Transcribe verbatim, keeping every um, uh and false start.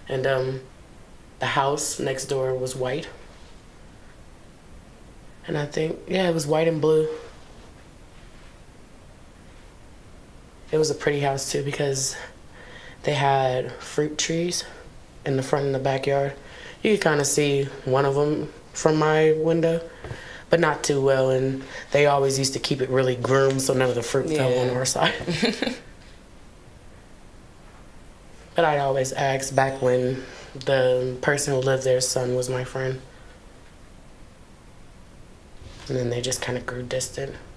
And um, the house next door was white. And I think, yeah, it was white and blue. It was a pretty house too because they had fruit trees in the front and the backyard. You could kind of see one of them from my window, but not too well. And they always used to keep it really groomed so none of the fruit Yeah. fell on our side. But I'd always ask back when the person who lived there's son was my friend. And then they just kind of grew distant.